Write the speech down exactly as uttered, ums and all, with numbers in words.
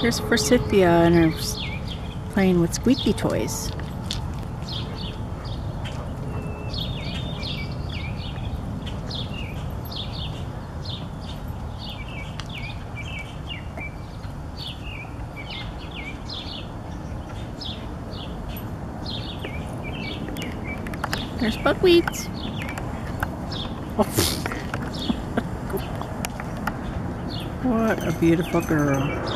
Here's Forsythia and her playing with Squeaky toys. There's buckwheat. Oh. What a beautiful girl.